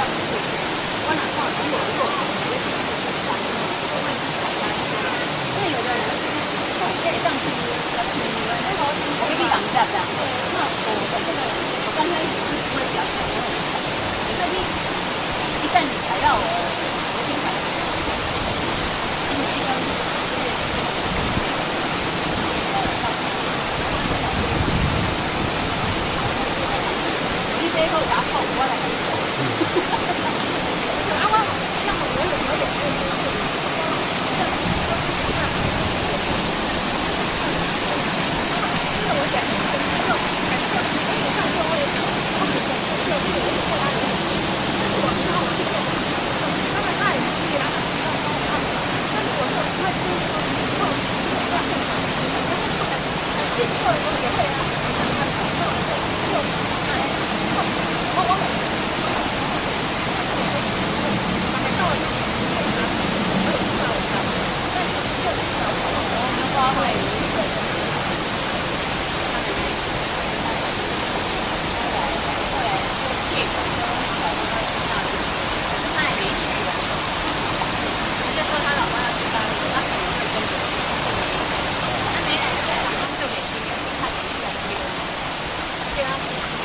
样子做。我哪怕如果也许是不管，我问题在哪里？因为有的人哦，这也当去要去我会比人家这样。那我的这个我刚开始是不会表现我很强，可是一旦你踩到我，我会反击。而且一般越你这好打破，我来跟你做。啊，我像我有点说他老公要去巴黎，他可能会跟着去，他没来在老公就给新人看一下丢，叫他仔细的，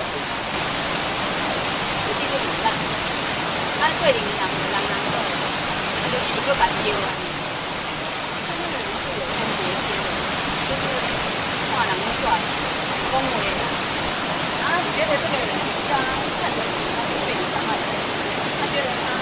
仔细就很烂，他桂林人做，他就一个把丢了。他那个人是有分别心的，就是话人都帅，恭维的，然后觉得这个人比较看得起他，就被你伤害了，他觉得他。